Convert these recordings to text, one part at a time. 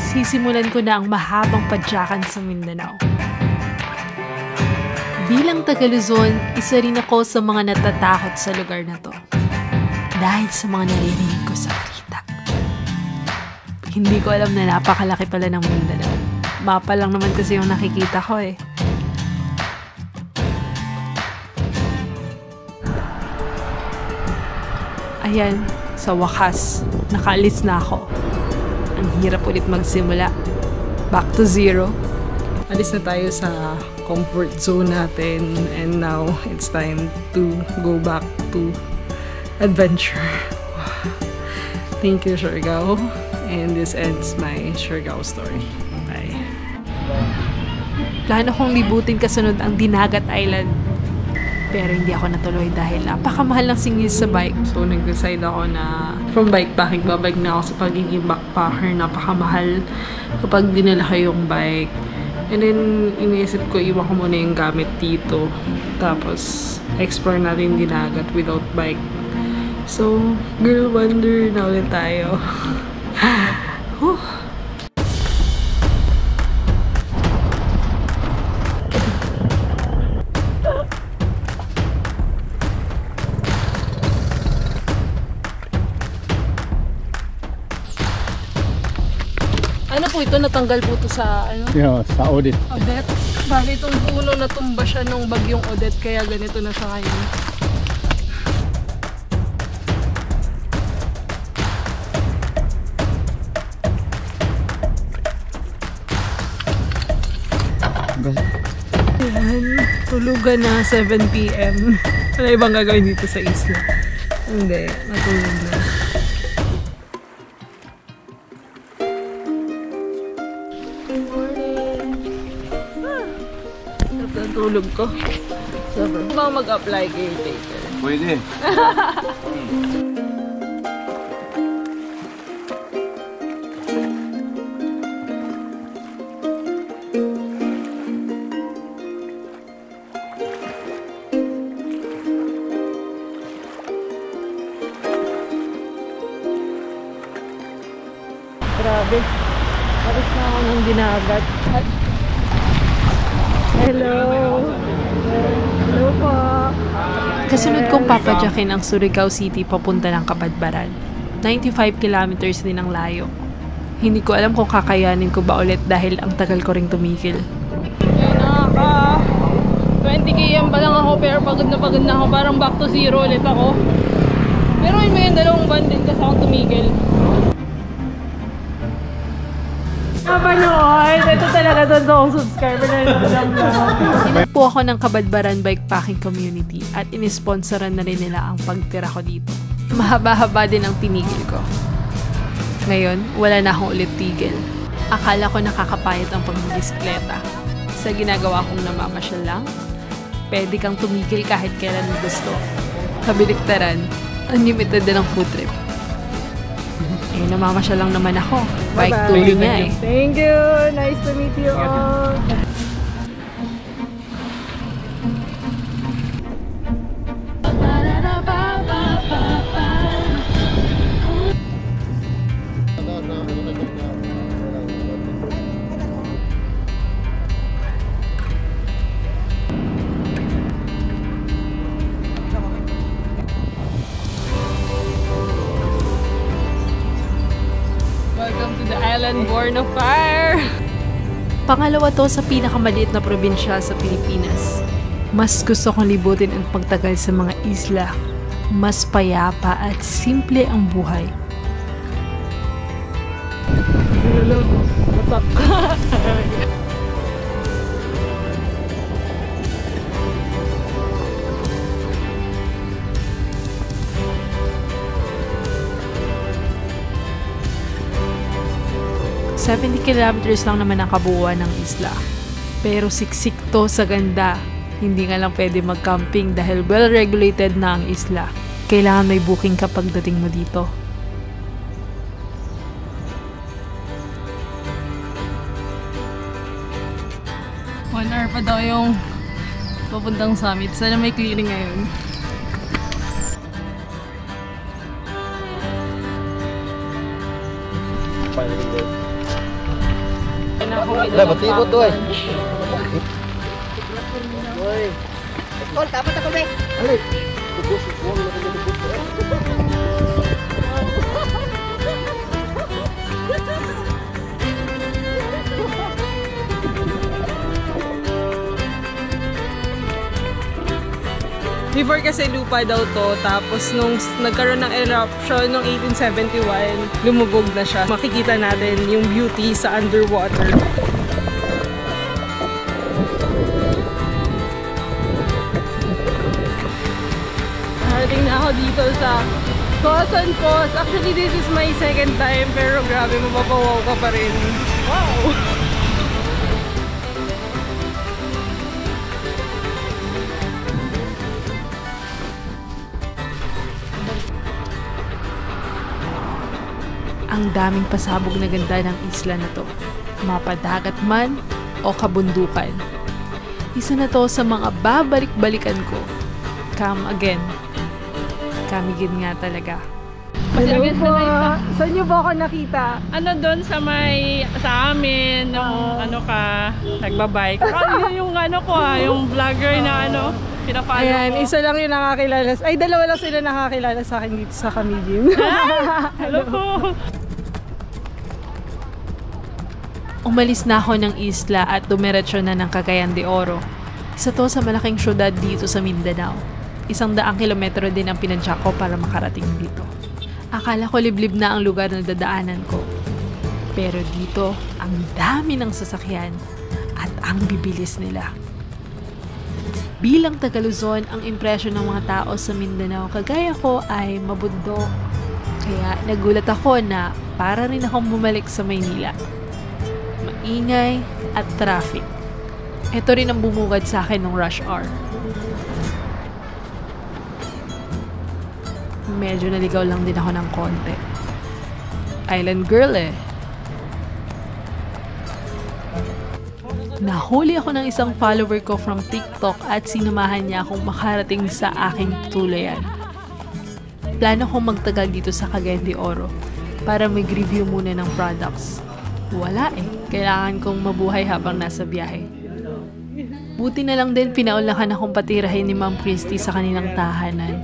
sisimulan ko na ang mahabang padyakan sa Mindanao. Bilang taga-Luzon, isa rin ako sa mga natatakot sa lugar na to. Dahil sa mga naririnig ko sa balita. Hindi ko alam na napakalaki pala ng Mindanao. Mapa lang naman kasi yung nakikita ko eh. Ayan, sa wakas, nakaalis na ako. Ang hirap ulit magsimula. Back to zero. Alis na tayo sa comfort zone natin and now it's time to go back to adventure. Thank you, Siargao. And this ends my Siargao story. Bye. Plano kong libutin kasunod ang Dinagat Island. Pero hindi ako natuloy dahil napakamahal ng singil sa bike. So nag-decide ako na from bikepacking, babalik na ako sa pagiging backpacker. Napakamahal kapag dinala ko yung bike. And then iniisip ko, iwan ko muna yung gamit dito. Tapos explore natin Dinagat without bike. So, girl wonder na ulit tayo. Ano po ito? Natanggal po ito sa ano? Yeah, sa audit. Odette. Bali itong puno natumba siya nung bagyong Odette, kaya ganito na siya ngayon. Ayan, tulugan na 7 PM. Wala ibang gagawin dito sa isla. Hindi, natulog na. Tulog ko. Sobrang. Bang mag-apply caretaker? Pwede. Grabe. Alis na ako ng Dinagat. Hello! Hello po! Kasunod kong papadyakin ang Surigao City papunta ng Kabadbaran. 95 kilometers din ang layo. Hindi ko alam kung kakayanin ko ba ulit dahil ang tagal ko ring tumigil. Nakaka 20 km pa lang ako pero pagod na ako. Parang back to zero ulit ako. Pero may dalawang buwan din kasi akong tumigil. Kapanood! Ito talaga totoong subscriber na lang naman. Hinagpo ako ng Kabadbaran Bikepacking Community at inisponsoran na rin nila ang pagtira ko dito. Mahaba-haba din ang tinigil ko. Ngayon, wala na akong ulit tigil. Akala ko nakakapayat ang pagbibisikleta. Sa ginagawa kong namamasyal lang, pwede kang tumigil kahit kailan mo gusto. Kabiliktaran, unlimited din ang food trip. Eh, namamasyal lang naman ako. Bike touring nga eh. Thank you! Nice to meet you all! Welcome to the island born of fire! Pangalawa to sa pinakamaliit na probinsya sa Pilipinas. Mas gusto kong libutin ang pagtagal sa mga isla. Mas payapa at simple ang buhay. Hello, what's up? $70 kilometers lang naman ang kabuuan ng isla. Pero siksik to sa ganda. Hindi nga lang pwede mag-camping dahil well-regulated na ang isla. Kailangan may booking kapag dating mo dito. One hour pa daw yung papuntang summit. Sana may clearing ngayon. Wala, matibot to eh. Tol, dapat ako ba? Alay. Before kasi lupa daw to, tapos nung nagkaroon ng eruption noong 1871, lumubog na siya. Makikita natin yung beauty sa underwater. Narating na ako dito sa Quezon Falls. Actually, this is my second time, pero grabe, mapapawaw ka pa rin. Wow! Ang daming pasabog na ganda ng isla na to. Mapadagat man o kabundukan. Isa na to sa mga babalik-balikan ko. Come again. Come again nga talaga. Hello po. Saan niyo ba ako nakita? Ano doon sa amin, nung ano ka, nagbabike. Yung ano ko yung vlogger na pinapalo Ayan, mo. isa lang yung nakakilala. Ay, dalawa lang sila nakakilala sa akin dito sa Camigin. Hello po. Umalis na ako ng isla at dumiretso na ng Cagayan de Oro. Isa to sa malaking syudad dito sa Mindanao. 100 kilometro din ang pinadyak ko para makarating dito. Akala ko liblib na ang lugar na dadaanan ko. Pero dito, ang dami ng sasakyan at ang bibilis nila. Bilang Taga-Luzon, ang impresyon ng mga tao sa Mindanao kagaya ko ay mabundo. Kaya nagulat ako na para rin akong bumalik sa Maynila. Maingay at traffic. Ito rin ang bumugad sa akin ng rush hour. Medyo naligaw lang din ako ng konti. Island girl eh. Nahuli ako ng isang follower ko from TikTok at sinamahan niya akong makarating sa aking tulayan. Plano kong magtagal dito sa Cagayan de Oro para mag-review muna ng products. Wala eh. Kailangan kong mabuhay habang nasa biyahe. Buti na lang din pinaulakan akong patirahin ni Ma'am Christy sa kanilang tahanan.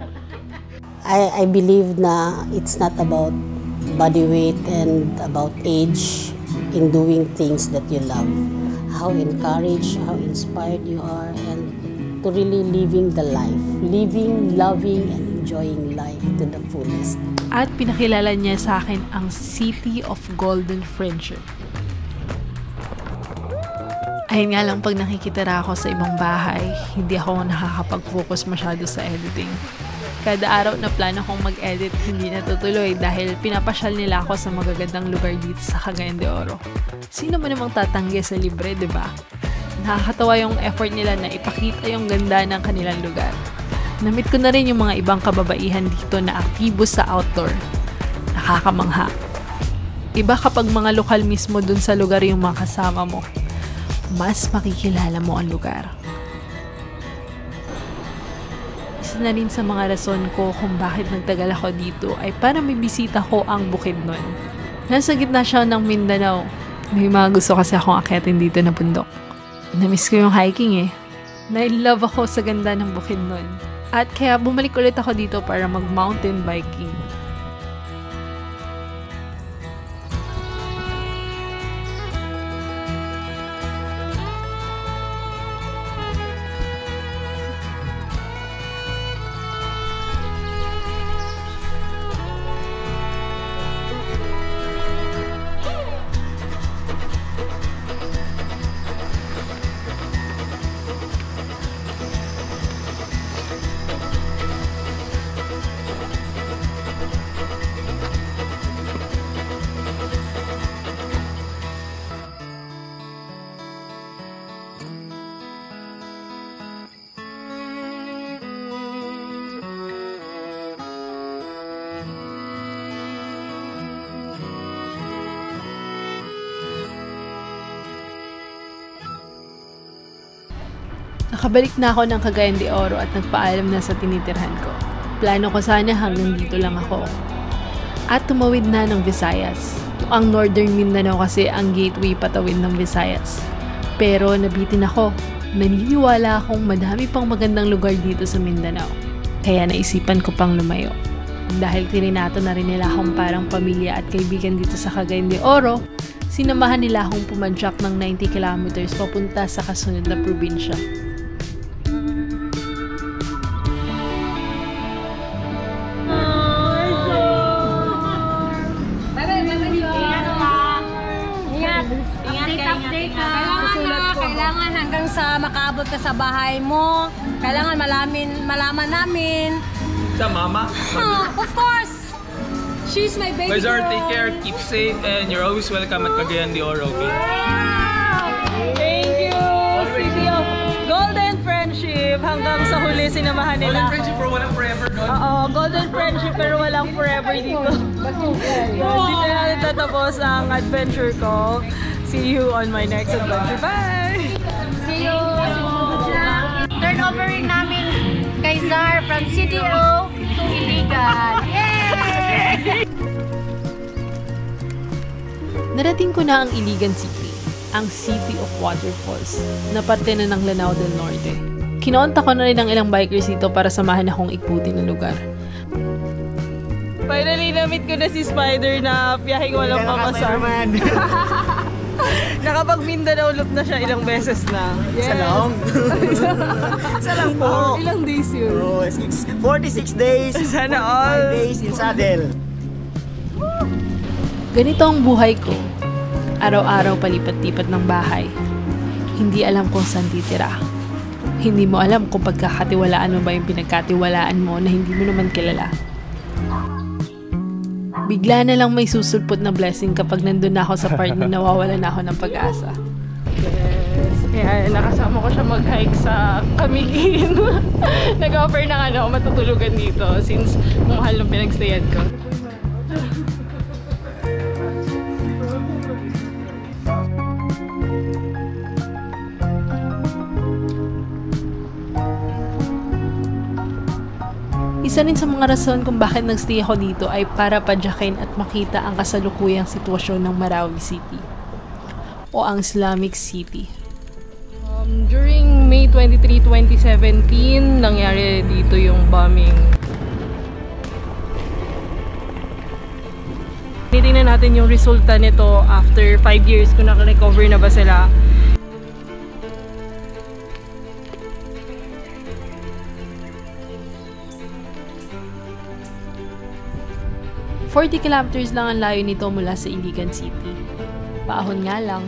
I believe na it's not about body weight and about age in doing things that you love. How encouraged, how inspired you are, and to really living the life. Living, loving, and enjoying life to the fullest. At pinakilala niya sa akin ang City of Golden Friendship. Ayun nga lang, pag nakikitira ako sa ibang bahay, hindi ako nakakapag-focus masyado sa editing. Kada araw na plano kong mag-edit, hindi natutuloy dahil pinapasyal nila ako sa magagandang lugar dito sa Cagayan de Oro. Sino man namang tatanggi sa libre, diba? Nakakatawa yung effort nila na ipakita yung ganda ng kanilang lugar. Namit ko na rin yung mga ibang kababaihan dito na aktibo sa outdoor. Nakakamangha. Iba kapag mga lokal mismo dun sa lugar yung mga kasama mo. Mas makikilala mo ang lugar. Isa na rin sa mga rason ko kung bakit nagtagal ako dito ay para may bisita ko ang Bukidnon. Nasa gitna siya ng Mindanao. May mga gusto kasi akong akyatin dito na bundok. Namiss ko yung hiking eh. Na-love ako sa ganda ng Bukidnon. At kaya bumalik ulit ako dito para mag-mountain biking. Nakabalik na ako ng Cagayan de Oro at nagpaalam na sa tinitirhan ko. Plano ko sana hanggang dito lang ako. At tumawid na ng Visayas. Ang Northern Mindanao kasi ang gateway patawid ng Visayas. Pero nabitin ako. Naniniwala akong madami pang magandang lugar dito sa Mindanao. Kaya naisipan ko pang lumayo. Dahil tininato na rin nila akong parang pamilya at kaibigan dito sa Cagayan de Oro, sinamahan nila akong pumadyak ng 90 kilometers papunta sa kasunod na probinsya. Kailangan hanggang sa makaabot ka sa bahay mo. Kailangan malaman namin. Sa mama. Of course! She's my baby Guys, girl. take care, keep safe, and you're always welcome at Cagayan de Oro, okay? Thank you! City of Golden Friendship. Hanggang sa huli sinamahan nila. Golden friendship pero walang forever, no? Oo, Golden Friendship pero walang forever dito. Dito na natin tatapos ang adventure ko. See you on my next adventure. Bye! See you! Turnovering namin kay Zar from CDO to Iligan. Yay! Narating ko na ang Iligan City, ang City of Waterfalls, na parte na ng Lanao del Norte. Kinoonta ko na rin ang ilang bikers dito para samahan akong ikutin ng lugar. Finally, na-meet ko na si Spider na biyaheng walang pamasar. Nakapag-Mindanao loop na siya ilang beses na. Isa lang. Isa lang po. Ilang days yun? Oh, 46 days. Sana all. 5 days in saddle. Ganito ang buhay ko. Araw-araw palipat-lipat ng bahay. Hindi alam kung saan titira. Hindi mo alam kung pagkakatiwalaan mo ba yung pinagkatiwalaan mo na hindi mo naman kilala. Bigla na lang may susulpot na blessing kapag nandun na ako sa part na nawawala na ako ng pag-asa. Yes. Kaya nakasama ko siya mag-hike sa Camiguin. Nag-offer na matutulugan dito since mahal ng pinagstayan ko. Isa rin sa mga rason kung bakit nagstay ako dito ay para padyakin at makita ang kasalukuyang sitwasyon ng Marawi City o ang Islamic City. During May 23, 2017, nangyari dito yung bombing. Titingnan natin yung resulta nito after 5 years kung naka-recover na ba sila. 40 kilometers lang ang layo nito mula sa Iligan City. Paahon nga lang.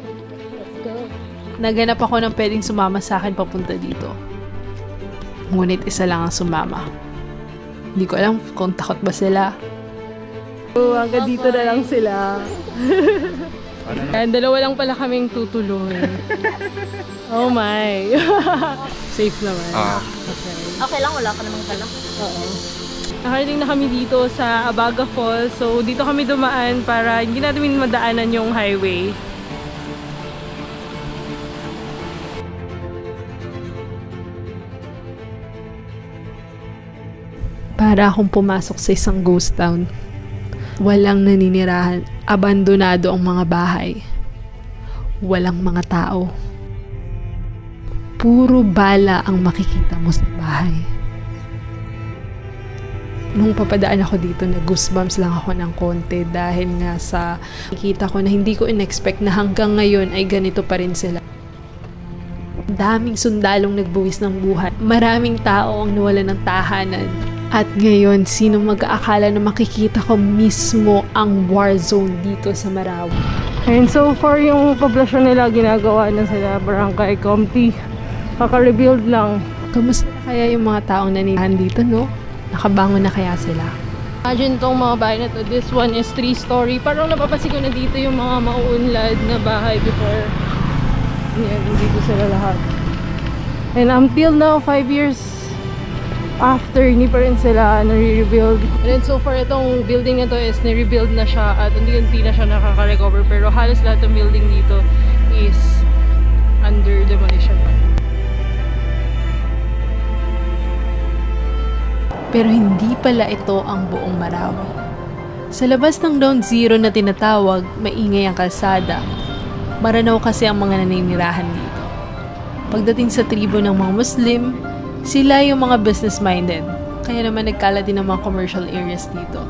Naganap ako ng pwedeng sumama sa akin papunta dito. Ngunit isa lang ang sumama. Hindi ko alam kung takot ba sila. Hanggang dito na lang sila. And dalawa lang pala kaming tutuloy. Oh my. Safe naman. Okay lang, wala ka namang kala. Oo. Nakarating na kami dito sa Abaga Falls. So, dito kami dumaan para hindi natin madaanan yung highway. Para akong pumasok sa isang ghost town. Walang naninirahan. Abandonado ang mga bahay. Walang mga tao. Puro bala ang makikita mo sa bahay. Nung papadaan ako dito, nag-goosebumps lang ako ng konti dahil nga sa nakikita ko na hindi ko in-expect na hanggang ngayon ay ganito pa rin sila. Daming sundalong nagbuwis ng buhay. Maraming tao ang nawala ng tahanan. At ngayon, sino mag-aakala na makikita ko mismo ang war zone dito sa Marawi? And so far, yung poblasyon nila ginagawa na sila Barangay Comty. Kaka-rebuild lang. Kamusta kaya yung mga taong nanirahan dito, no? Nakabangon na kaya sila? Imagine tong mga bahay na to. This one is 3-story. Parang napapansin ko na dito yung mga mauunlad na bahay before. Yan, dito sila lahat. And until now, 5 years after, hindi pa rin sila nare-rebuild. And then so far, itong building na to is nare-rebuild na siya at unti-unti na siya nakaka-recover. Pero halos lahat ng building dito is under demolition. Pero hindi pala ito ang buong Marawi. Sa labas ng Ground Zero na tinatawag, maingay ang kalsada. Maranaw kasi ang mga naninirahan dito. Pagdating sa tribo ng mga Muslim, sila yung mga business-minded. Kaya naman nagkalat din ang mga commercial areas dito.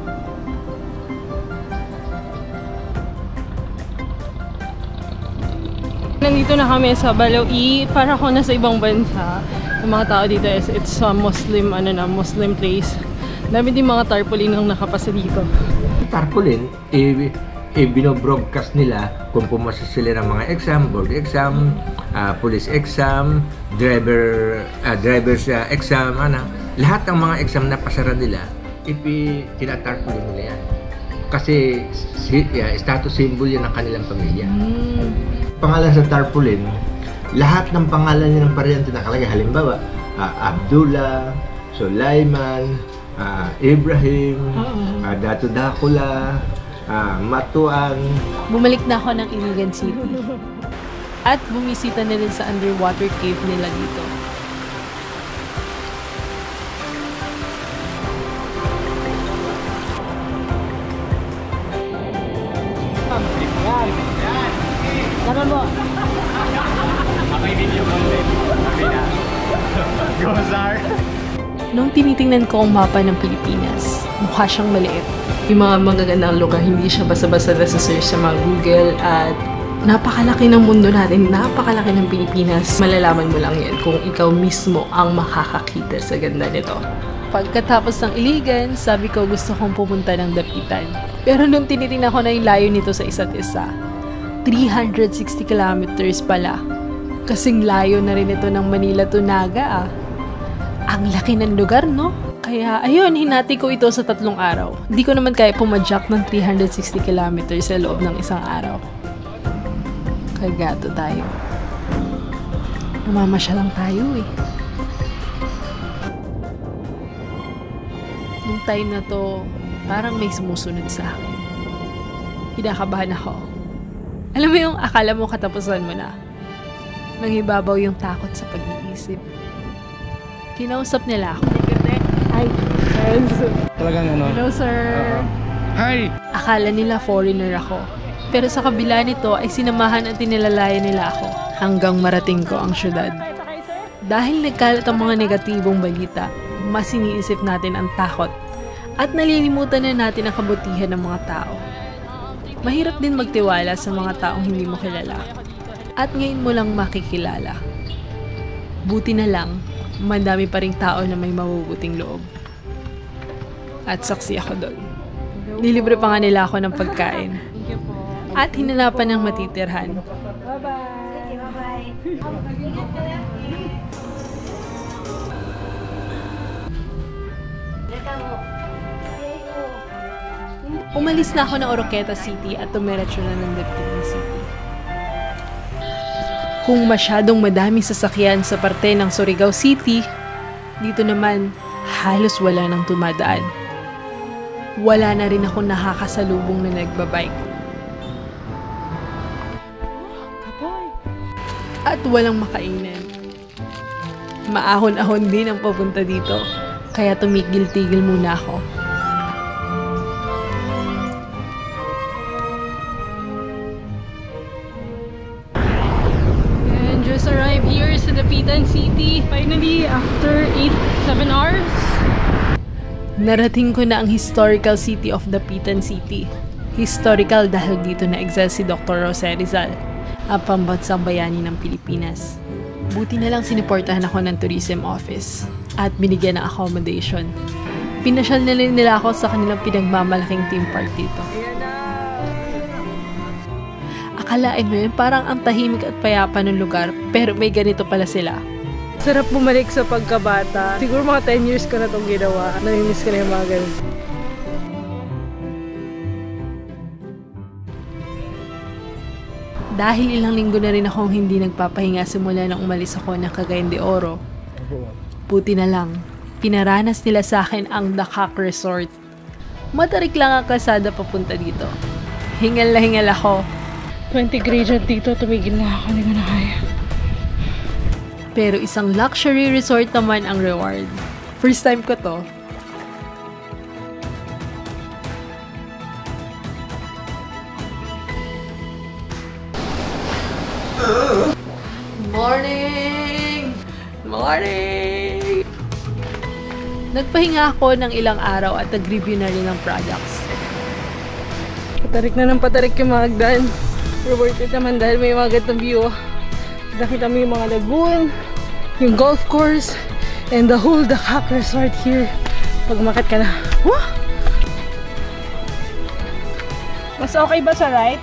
Nandito na kami sa Balawi. Para ako nasa ibang bansa. Yung mga tao dito is it's a Muslim, Muslim place. Dami din mga tarpaulin ang nakapasa dito. Tarpaulin, binobroadcast nila kung pumasa sila ng mga exam, board exam, police exam, driver's exam, lahat ng mga exam na pasara nila, tinatarpaulin nila yan. Kasi status symbol yan ng kanilang pamilya. Pangalan sa tarpaulin, lahat ng pangalan niya ng paryente nakalagay. Halimbawa, Abdullah, Sulaiman, Ibrahim, Dato Dakula, Matuan. Bumalik na ako ng Iligan City. At bumisita na rin sa underwater cave nila dito. Tara mo. Nung tinitingnan ko ang mapa ng Pilipinas, mukha siyang maliit. Yung mga magagandang lugar, hindi siya basta-basta nasa-search sa mga Google at napakalaki ng mundo natin, napakalaki ng Pilipinas. Malalaman mo lang yan kung ikaw mismo ang makakakita sa ganda nito. Pagkatapos ng Iligan, sabi ko gusto kong pumunta ng Dapitan. Pero nung tinitingnan ko na yung layo nito sa isa't isa, 360 kilometers pala. Kasing layo na rin ito ng Manila to Naga Ang laki ng lugar, no? Kaya, ayun, hinati ko ito sa 3 araw. Hindi ko naman kaya pumadyak ng 360 kilometers sa loob ng isang araw. Kagato tayo. Namamasya lang tayo Nung time na to, parang may sumusunod sa akin. Kinakabahan ako. Alam mo yung akala mo katapusan mo na. Nangibabaw yung takot sa pag-iisip. Kinausap nila ako. Hi. Talagang Hello, sir. Hi! Akala nila foreigner ako. Pero sa kabila nito ay sinamahan at tinilalayan nila ako hanggang marating ko ang syudad. Dahil nagkalat ang mga negatibong balita, mas iniisip natin ang takot at nalilimutan na natin ang kabutihan ng mga tao. Mahirap din magtiwala sa mga taong hindi mo kilala at ngayon mo lang makikilala. Buti na lang, madami pa ring tao na may mabubuting loob. At saksi ako doon. Nilibre pa nga nila ako ng pagkain. At hinanapan ng matitirhan. Umalis na ako ng Oroqueta City at tumiretso na ng Dapitan City. Kung masyadong madaming sasakyan sa parte ng Surigao City, dito naman halos wala nang tumadaan. Wala na rin ako nakakasalubong na nagbabike. At walang makainan. Maahon-ahon din ang papunta dito, kaya tumigil-tigil muna ako. And just arrived here sa Dapitan City. Finally, after 7 hours. Narating ko na ang historical city of Dapitan City. Historical dahil dito na-exile si Dr. Jose Rizal, ang pambansang bayani ng Pilipinas. Buti na lang sinuportahan ako ng tourism office at binigyan ng accommodation. Pinasyal na rin nila ako sa kanilang pinagmamalaking theme park dito. Akalain mo yun, parang ang tahimik at payapa ng lugar, pero may ganito pala sila. Sarap bumalik sa pagkabata. Siguro mga 10 years ko na itong ginawa. Namimiss ko na yung mga ganun. Dahil ilang linggo na rin akong hindi nagpapahinga simula nang umalis ako ng Cagayan de Oro. Buti na lang, pinaranas nila sa akin ang Dakak Resort. Matarik lang ang kalsada papunta dito. Hingal na hingal ako. 20 gradient dito, tumigil na ako. Hindi ko na kaya. Pero isang luxury resort naman ang reward. First time ko to. Morning! Morning! Nagpahinga ako ng ilang araw at nag-review na rin ng products. Patarik na ng patarik yung mga hagdan. Pero worth it naman dahil may mga gandang view. Nakita mo yung mga lagoon, yung golf course, and the whole Dakak Resort here. Pag umakyat ka na. Wah! Mas okay ba sa right?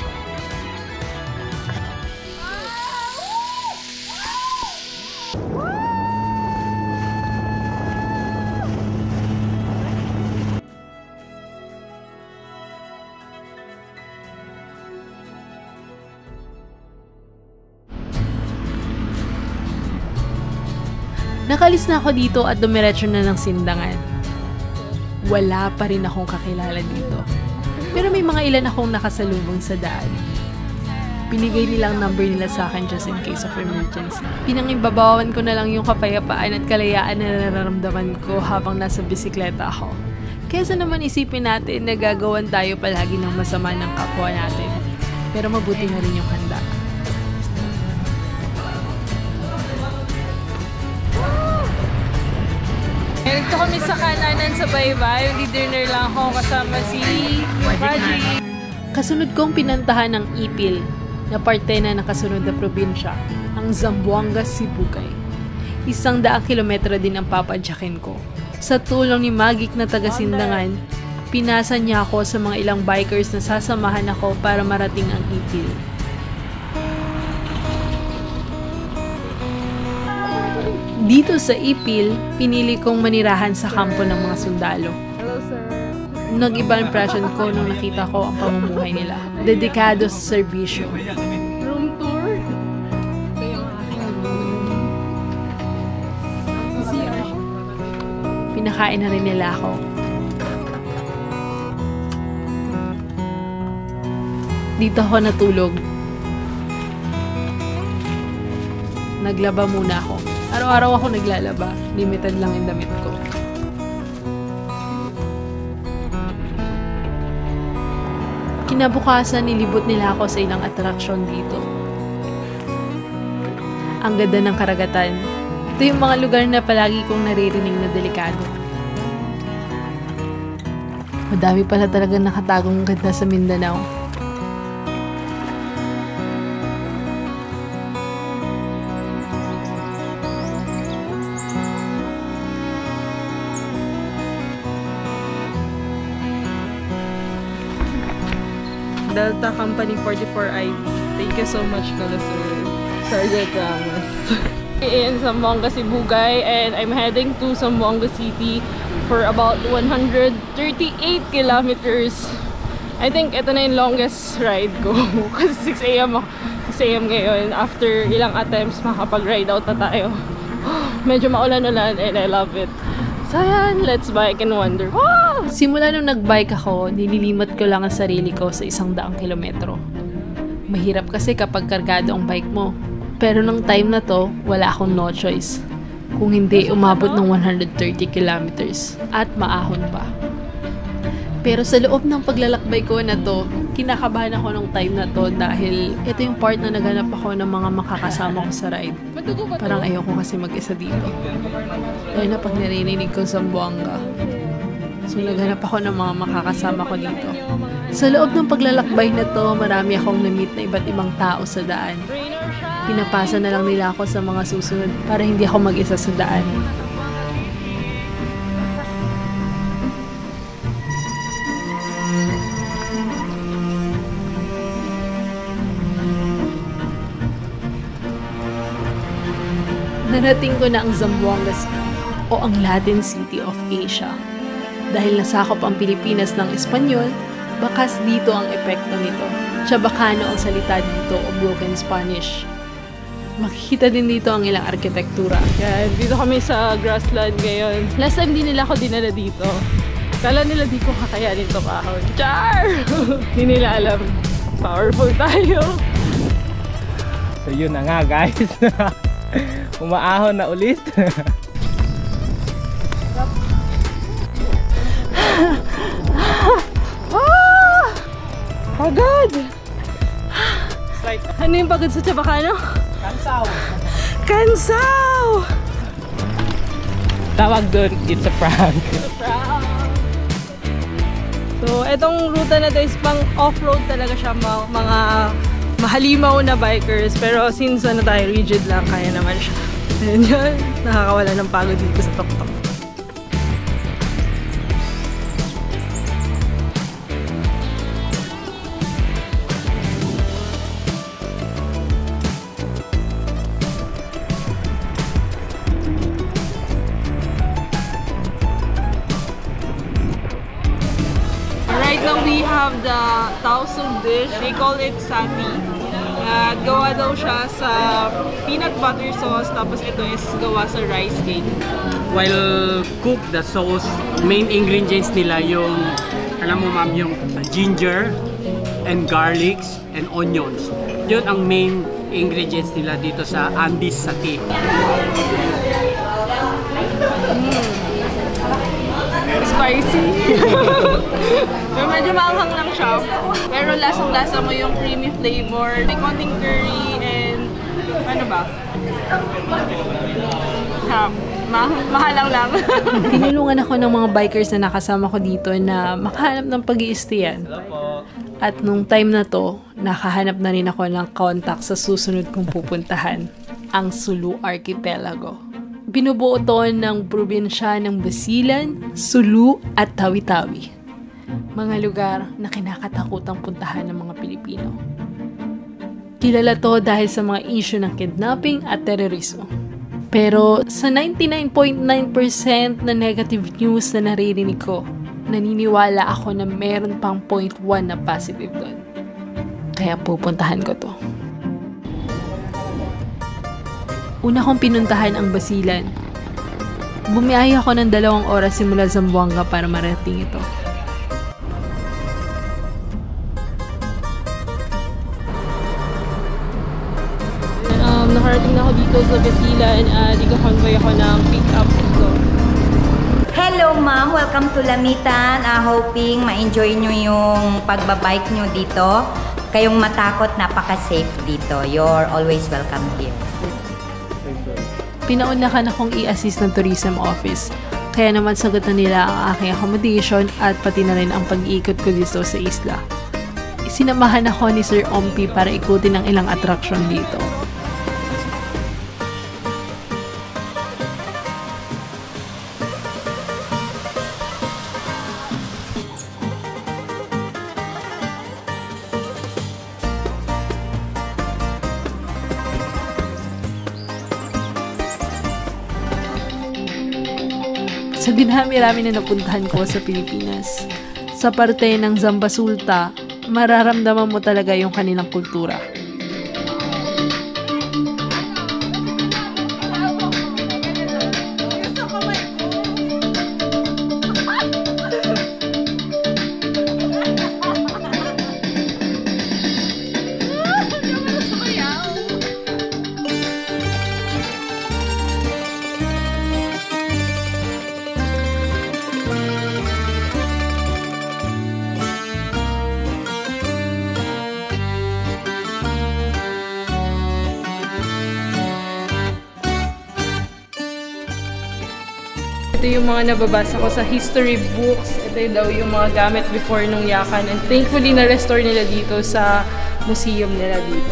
Nakalis na ako dito at dumiretso na ng Sindangan. Wala pa rin akong kakilala dito. Pero may mga ilan akong nakasalubong sa daan. Binigay nilang number nila sa akin just in case of emergency. Pinangimbabawan ko na lang yung kapayapaan at kalayaan na nararamdaman ko habang nasa bisikleta ako. Kesa naman isipin natin na gagawan tayo palagi ng masama ng kapwa natin. Pero mabuti na rin yung handa. Dito kami sa Kananan sa Baybay. Dinner lang ako kasama si Raji. Kasunod kong pinantahan ng Ipil na parte na ng kasunod na probinsya, ang Zamboanga, Sibugay. 100 kilometro din ang papadyakin ko. Sa tulong ni Magic na taga Sindangan, pinasa niya ako sa mga ilang bikers na sasamahan ako para marating ang Ipil. Dito sa Ipil, pinili kong manirahan sa kampo ng mga sundalo. Hello, sir. Nag-iba ang impression ko nung nakita ko ang pamumuhay nila. Dedikado sa serbisyo. Room tour. Ito yung aking room. Pinakain na rin nila ako. Dito ako natulog. Naglaba muna ako. Araw-araw ako naglalaba. Limited lang yung damit ko. Kinabukasan, nilibot nila ako sa ilang atraksyon dito. Ang ganda ng karagatan. Ito yung mga lugar na palagi kong naririnig na delikado. Madami pala talaga nakatagong ganda sa Mindanao. Delta Company 44IV. Thank you so much, Kala sir. Sergeant Ramos. In Zamboanga, Sibugay, and I'm heading to Zamboanga City for about 138 kilometers. I think ito na yung longest ride ko. Kasi 6 a.m. 6 a.m. ngayon. After ilang attempts, makapag-ride out na tayo. Medyo maulan-ulan and I love it. So yan, let's bike and wander. Wow! Simula nung nag-bike ako, nililimot ko lang ang sarili ko sa 100 kilometro. Mahirap kasi kapag kargado ang bike mo. Pero nung time na to, wala akong no choice. Kung hindi, umabot ng 130 kilometers. At maahon pa. Pero sa loob ng paglalakbay ko na to, kinakabahan ako nung time na to dahil ito yung part na naghanap ako ng mga makakasama ko sa ride. Parang ayoko kasi mag-isa dito. Dahil na pag narinig ko sa Zamboanga. So naghanap ako ng mga makakasama ko dito. Sa loob ng paglalakbay na to, marami akong na-meet na iba't ibang tao sa daan. Pinapasa na lang nila ako sa mga susunod para hindi ako mag-isa sa daan. Narating ko na ang Zamboanga City o ang Latin City of Asia. Dahil nasakop ang Pilipinas ng Espanyol, bakas dito ang epekto nito. Chabacano ang salita dito o broken Spanish. Makikita din dito ang ilang arkitektura. Yan, dito kami sa grassland ngayon. Last time din nila ako dinala dito. Kala nila di ko kakayanin ito kahon. Char! Hindi nila alam. Powerful tayo. So yun na nga guys. Umaahon na ulit. Agad! Right. Ano yung pagod sa Chabacano? Kansaw. Kansaw! Tawag doon, it's a prank. So, etong ruta na to is pang off-road talaga siya, mga mahalimaw na bikers. Pero since ano tayo, rigid lang, kaya naman siya. Ayan yun, nakakawala ng pagod dito sa tuktok. Right now we have the Taosum dish. They call it sati. Gawa daw siya sa peanut butter sauce, tapos ito is gawa sa rice cake. While cook the sauce, main ingredients nila yung, alam mo ma'am, yung ginger and garlics and onions. Yun ang main ingredients nila dito sa Andes Sati. Spicy. Pero medyo maanghang lang siya. Pero lasang-lasa mo yung creamy flavor. May konting curry and ano ba? Mahalang lang. Tinulungan ako ng mga bikers na nakasama ko dito na makahanap ng pag-i-stayan. At nung time na to, nakahanap na rin ako ng contact sa susunod kong pupuntahan, ang Sulu Archipelago. Binubuo to ng probinsya ng Basilan, Sulu at Tawi-Tawi. Mga lugar na kinakatakutang puntahan ng mga Pilipino. Kilala to dahil sa mga issue ng kidnapping at terorismo. Pero sa 99.9% na negative news na naririnig ko, naniniwala ako na meron pang 0.1 na positive doon. Kaya pupuntahan ko to. Una kong pinuntahan ang Basilan. Bumiyaya ako ng 2 oras simula Zamboanga para marating ito. Nakarating na ako dito sa Basilan at ika-convoy ako ng pick-up dito. Hello ma'am, welcome to Lamitan. Hoping ma-enjoy nyo yung pagbabike nyo dito. Kayong matakot, napaka-safe dito. You're always welcome here. Pinaunlakan akong i-assist ng tourism office. Kaya naman sagot na nila ang aking accommodation at pati na rin ang pag-iikot ko dito sa isla. Isinamahan ako ni Sir Ompi para ikutin ang ilang attraction dito. Sa dinami-rami na napuntahan ko sa Pilipinas, sa parte ng Zambasulta, mararamdaman mo talaga yung kanilang kultura. Ito yung mga nababasa ko sa history books. Ito daw yung mga gamit before nung yakan. And thankfully, na-restore nila dito sa museum nila dito.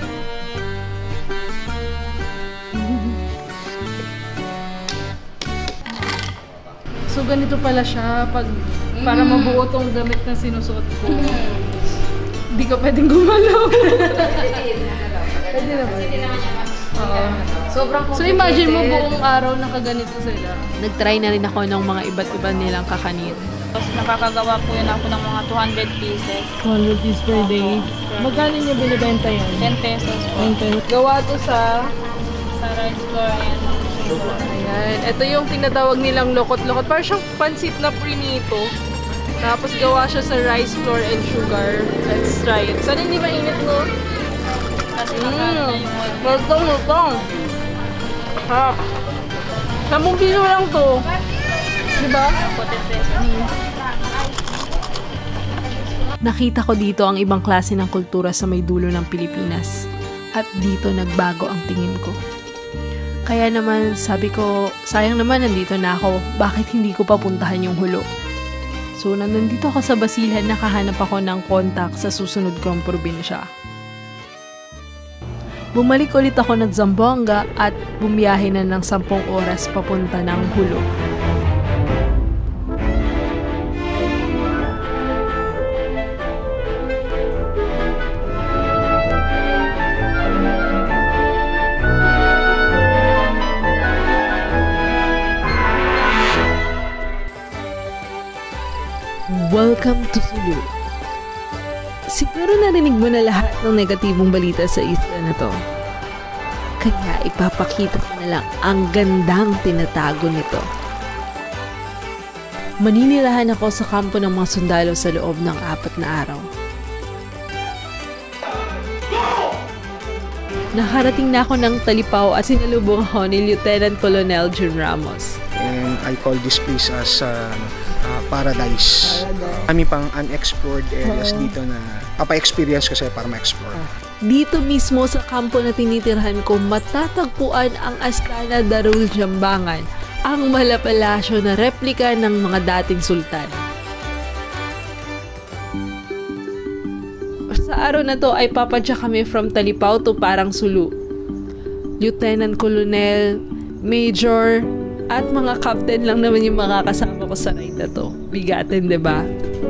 So, ganito pala siya. Para mabuo tong damit na sinusuot ko. Hindi ka pwedeng gumalaw. Pwede naman. Oo. So imagine mo buong araw nakaganito sila. Nagtry na rin ako ng mga iba't iba nilang kakanin. Tapos nakakagawa po yun ako ng mga 200 pieces. 200 pieces per day. Magkano niyo binibenta yan? 10 pesos po. 10 pesos. Gawa to sa Rice flour and sugar. Ayan. Ito yung tinatawag nilang lokot-lokot. Parang siyang pansit na prinito. Tapos gawa siya sa rice flour and sugar. Let's try it. Sana hindi mainit, no? Kasi nakakita yung oil. Lutong. Harap. 10 kilo lang to. Diba? Nakita ko dito ang ibang klase ng kultura sa may dulo ng Pilipinas. At dito nagbago ang tingin ko. Kaya naman sabi ko, sayang naman nandito na ako, bakit hindi ko papuntahan yung Hulo? So nandito ako sa Basilan, nakahanap ako ng kontak sa susunod kong probinsya. Bumalik ulit ako ng Zamboanga at bumiyahe na ng 10 oras papunta ng Hulo. Welcome to Sulu. Siguro narinig mo na lahat ng negatibong balita sa isla na to. Kaya ipapakita ko na lang ang gandang tinatago nito. Maninirahan ako sa kampo ng mga sundalo sa loob ng 4 na araw. Nakarating na ako ng Talipao at sinalubong ako ni Lieutenant Colonel Jun Ramos. And I call this place as paradise. Kami pang unexplored areas dito na papa-experience kasi para ma-explore. Dito mismo sa kampo na tinitirhan ko, matatagpuan ang Astana Darul Jambangan, ang malapalasyo na replika ng mga dating sultan. Sa araw na to ay papadya kami from Talipao to Parang Sulu. Lieutenant Colonel, Major, at mga captain lang naman yung mga kasama ko sa ride na to. Bigatin, diba?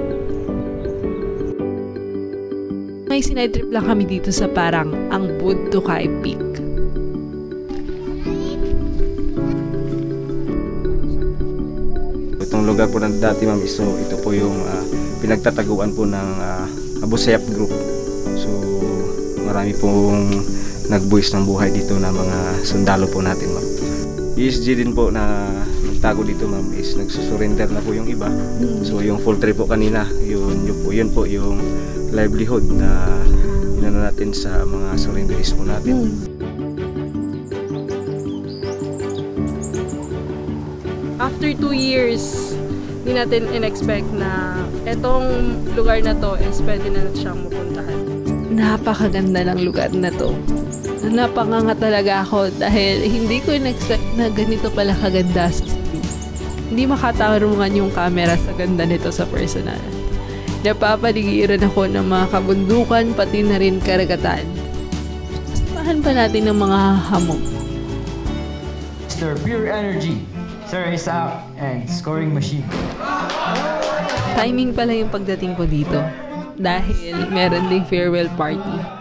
May sinight trip lang kami dito sa Parang, ang Bud Tukay Peak. Itong lugar po na dati, ma'am, so ito po yung pinagtataguan po ng Abu Sayyaf Group. So marami pong nagbuwis ng buhay dito na mga sundalo po natin, ma'am. ESG din po na nagtago dito, ma'am, is nagsusurrender na po yung iba. So yung full trip po kanina, yun po yung livelihood na inano natin sa mga surrenderies po natin. After 2 years, hindi natin in-expect na etong lugar na to is pwede na siyang mapuntahan. Napakaganda ng lugar na to. Napanganga talaga ako dahil hindi ko in-expect na ganito pala kaganda sa Cebu. Hindi makatarungan yung camera sa ganda nito sa personal. Napapaligiran ako ng mga kabundukan pati na rin karagatan. Samahan pa natin ng mga hamog. Mr. Pure Energy, Sir is out and scoring machine. Timing pala yung pagdating ko dito dahil meron ding farewell party.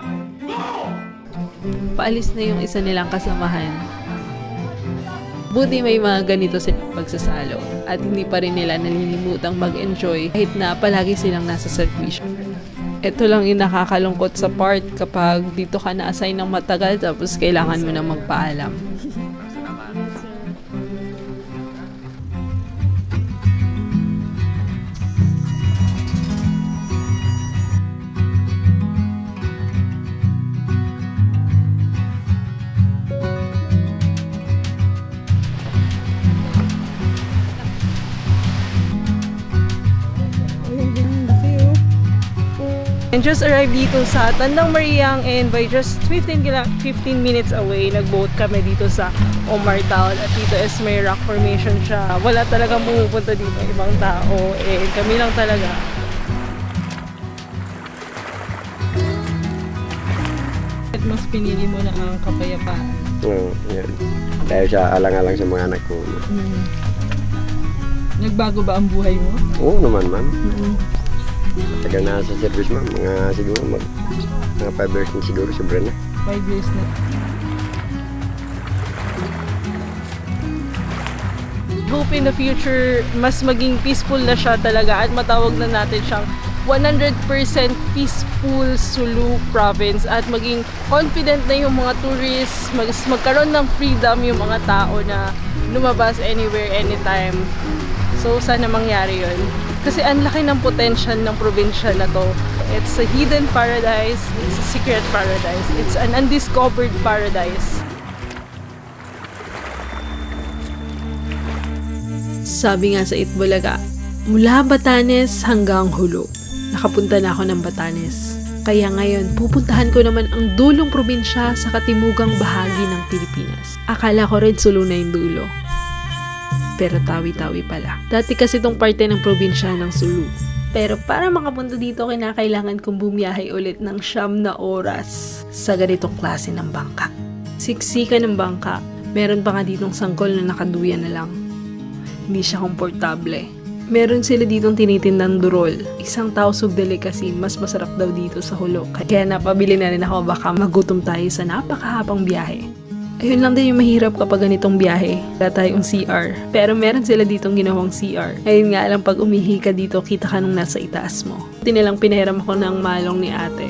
Paalis na yung isa nilang kasamahan. Buti may mga ganito silang pagsasalo at hindi pa rin nila nalilimutang mag-enjoy kahit na palagi silang nasa servisyo. Ito lang yung nakakalungkot sa part kapag dito ka na-assign ng matagal tapos kailangan mo na magpaalam. And just arrived dito sa Tandang Mariang, and by just 15 minutes away, nag-boat kami dito sa Omar Town. At dito is may rock formation siya. Wala talagang pumupunta dito ibang tao. And kami lang talaga. At mas pinili mo na ang kapayapaan. Oo, yan. Dahil sa alang-alang sa mga anak ko. Nagbago ba ang buhay mo? Oo naman, ma'am. Tagal na sa service, ma'am. Mga siguro, mga 5 years na siguro, sobra na. 5 years na. Hope in the future, mas maging peaceful na siya talaga at matawag na natin siyang 100% peaceful Sulu province at maging confident na yung mga tourists, magkaroon ng freedom yung mga tao na lumabas anywhere, anytime. So, sana mangyari yun. Kasi ang laki ng potential ng probinsya na to. It's a hidden paradise, it's a secret paradise, it's an undiscovered paradise. Sabi nga sa Itbulaga, mula Batanes hanggang Hulo, nakapunta na ako ng Batanes. Kaya ngayon, pupuntahan ko naman ang dulong probinsya sa katimugang bahagi ng Pilipinas. Akala ko rin Sulu na yung dulo. Pero Tawi-Tawi pala. Dati kasi itong parte ng probinsya ng Sulu. Pero para makapunta dito, kinakailangan kong bumiyahe ulit ng 9 na oras sa ganitong klase ng bangka. Siksikan ng bangka, meron pa nga ditong sangkol na nakaduyan na lang. Hindi siya komportable. Meron sila ditong tinitindang durol. Isang tausog delicacy, mas masarap daw dito sa Hulok. Kaya napabili na rin ako, baka magutom tayo sa napakahabang biyahe. Ayun lang din yung mahirap kapag ganitong biyahe. Wala tayong CR. Pero meron sila ditong ginawang CR. Ayun nga lang, pag umihi ka dito, kita ka nung nasa itaas mo. Tinilang pinahiram ako ng malong ni ate.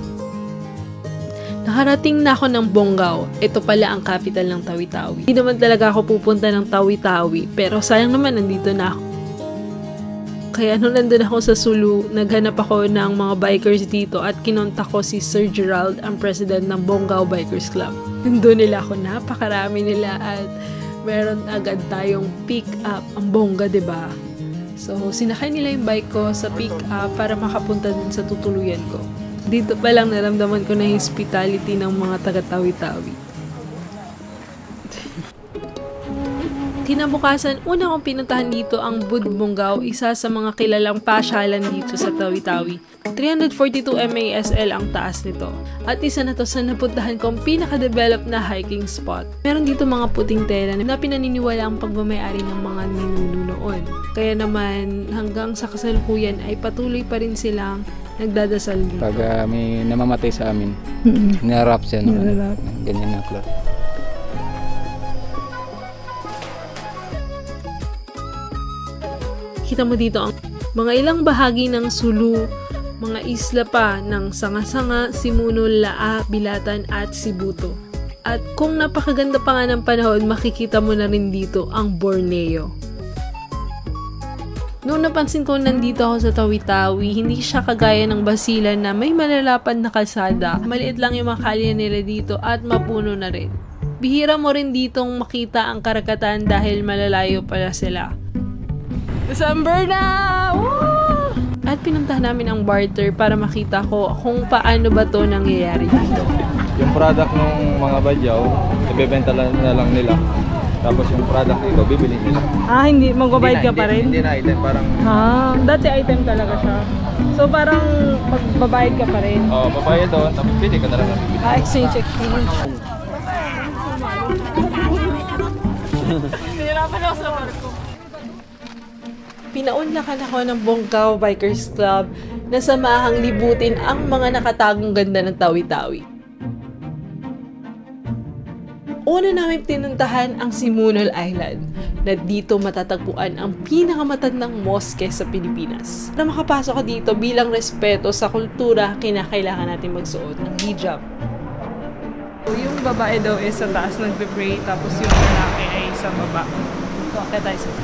Nakarating na ako ng Bonggao. Ito pala ang capital ng Tawi-Tawi. Hindi naman talaga ako pupunta ng Tawi-Tawi, pero sayang naman nandito na ako. Kaya nung nandun ako sa Sulu, naghanap ako ng mga bikers dito at kinontak ko si Sir Gerald, ang president ng Bonggao Bikers Club. Nandun nila ako, napakarami nila at meron agad tayong pick up. Ang bongga, diba? So, sinakay nila yung bike ko sa pick up para makapunta dun sa tutuluyan ko. Dito pa lang naramdaman ko na yung hospitality ng mga taga-Tawi-Tawi. Kinabukasan, una kong pinuntahan dito ang Bud Bonggao, isa sa mga kilalang pasyalan dito sa Tawi-Tawi. 342 MASL ang taas nito. At isa na to sa napuntahan kong pinaka-developed na hiking spot. Meron dito mga puting tela na pinaniniwala ang pagmamayari ng mga ninuno noon. Kaya naman hanggang sa kasalukuyan ay patuloy pa rin silang nagdadasal dito. Pag may namamatay sa amin, narap siya. Ganyan na plot. Kita mo dito ang mga ilang bahagi ng Sulu, mga isla pa ng Sanga-Sanga, Simunul, Laa, Bilatan at Sibuto. At kung napakaganda pa nga ng panahon, makikita mo na rin dito ang Borneo. Noong napansin ko nandito ako sa Tawi-Tawi, hindi siya kagaya ng Basilan na may malalapad na kalsada. Maliit lang yung mga kalye nila dito at mapuno na rin. Bihira mo rin ditong makita ang karagatan dahil malalayo pala sila. December na! Woo! At pinuntahan namin ang barter para makita ko kung paano ba to nangyayari dito. Yung product ng mga badyaw, ibebenta na lang nila. Tapos yung product dito, bibili nila. Ah, hindi magbabayad ka pa rin? Hindi na item, parang... Ah, dati item talaga siya. So parang magbabayad ka pa rin? Oo, babayad doon, tapos pili ka na lang. Ah, exchange. Nahirapan ako sa barko. Pinaunlakan ako ng Bonggao Bikers Club na samahang libutin ang mga nakatagong ganda ng Tawi-Tawi. Una namin tinuntahan ang Simunul Island na dito matatagpuan ang pinakamatandang mosque sa Pilipinas. Para makapasok ka dito bilang respeto sa kultura, kinakailangan natin magsuot ng hijab. Yung babae daw is sa taas nagpe-pray, tapos yung lalaki ay sa baba. So, kaya tayo sa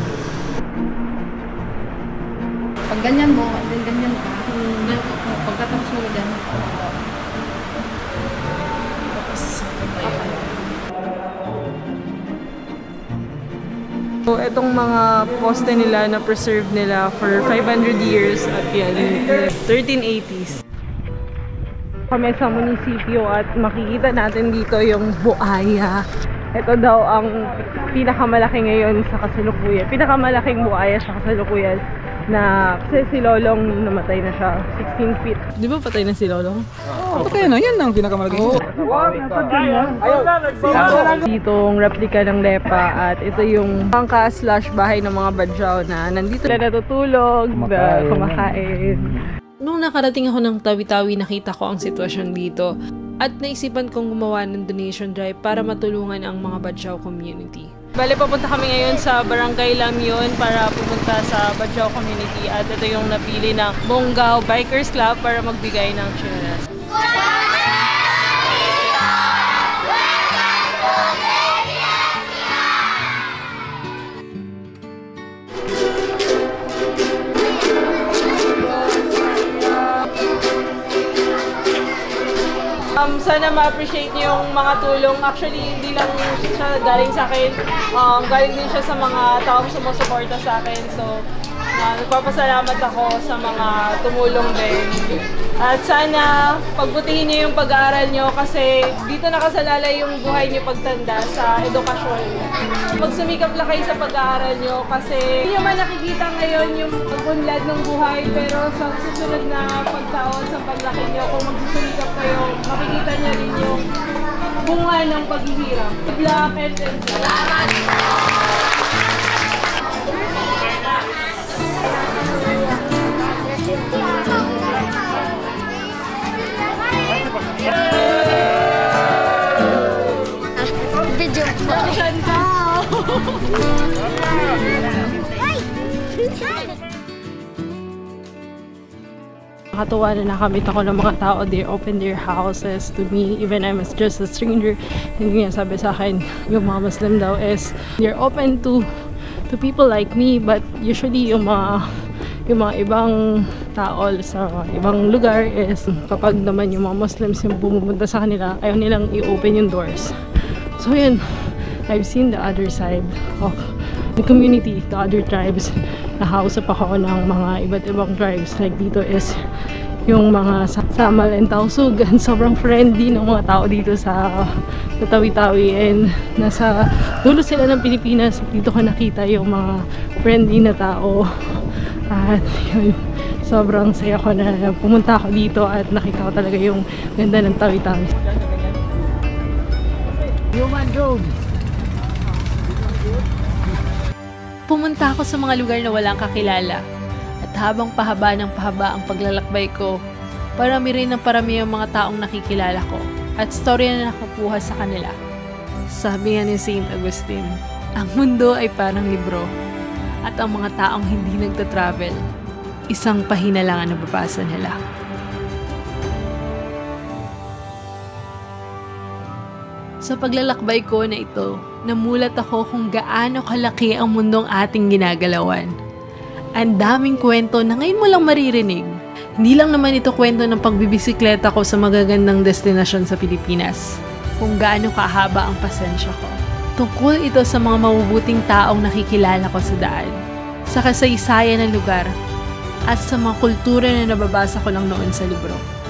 pag ganyan mo, ganyan ka. Pagkatapos mo ganyan. So, itong mga poste nila na preserve nila for 500 years at yan, 1380s. Kami sa munisipyo at makikita natin dito yung buaya. Ito daw ang pinakamalaki ngayon sa kasalukuyan. Pinakamalaking buaya sa kasalukuyan na kasi si Lolong namatay na siya. 16 feet. Di ba patay na si Lolong? Patay na, yan ang pinakamalaki. Ditong replika ng Lepa at ito yung bangka/bahay ng mga badyaw na nandito na natutulog, kumakain. Nung nakarating ako ng Tawi-Tawi, nakita ko ang sitwasyon dito at naisipan kong gumawa ng donation drive para matulungan ang mga badyaw community. Bale, papunta kami ngayon sa Barangay Lamyon para pupunta sa Badyaw community at ito yung napili ng Bonggao Bikers Club para magbigay ng chinelas. Sana ma-appreciate niyo yung mga tulong. Actually, hindi lang siya galing sa akin. Galing din siya sa mga taong sumusuporta sa akin. So, Nagpapasalamat ako sa mga tumulong din. At sana pagbutihin niyo yung pag-aaral niyo kasi dito nakasalalay yung buhay niyo pagtanda sa edukasyon. Magsumikap lang kayo sa pag-aaral niyo kasi hindi naman nakikita ngayon yung pag-unlad ng buhay pero sa susunod na pagtaon sa paglaki niyo, kung magsusumikap kayo, makikita niyo rin yung bunga ng paghihirap. Good luck and salamat! Video po. Nakatuwa na nakamit ako ng mga tao. They open their houses to me even I'm just a stranger. Hindi nga sabi sa akin yung mga Muslim daw is they're open to people like me, but usually yung mga ibang tao sa ibang lugar is kapag naman yung mga Muslims yung pumupunta sa kanila, ayaw nilang i-open yung doors. So yun, I've seen the other side of the community, the other tribes. Nakausap ako ng mga iba't ibang tribes. Like dito is yung mga Samal and Tausug, and sobrang friendly ng mga tao dito sa Tawi-Tawi, and nasa dulo sila ng Pilipinas. Dito ka nakita yung mga friendly na tao. At yun, sobrang saya ko na pumunta ako dito at nakita ko talaga yung ganda ng Tawi-Tawi. Human road. Pumunta ako sa mga lugar na walang kakilala. At habang pahaba ng pahaba ang paglalakbay ko, parami rin ng parami ang mga taong nakikilala ko at storya na nakukuha sa kanila. Sabi nga ni Saint Agustin, ang mundo ay parang libro at ang mga taong hindi nagta-travel, isang pahina lang ang nababasa nila. Sa paglalakbay ko na ito, namulat ako kung gaano kalaki ang mundong ating ginagalawan. Ang daming kwento na ngayon mo lang maririnig. Hindi lang naman ito kwento ng pagbibisikleta ko sa magagandang destinasyon sa Pilipinas. Kung gaano kahaba ang pasensya ko. Tungkol ito sa mga mabubuting taong nakikilala ko sa daan, sa kasaysayan ng lugar, at sa mga kultura na nababasa ko lang noon sa libro.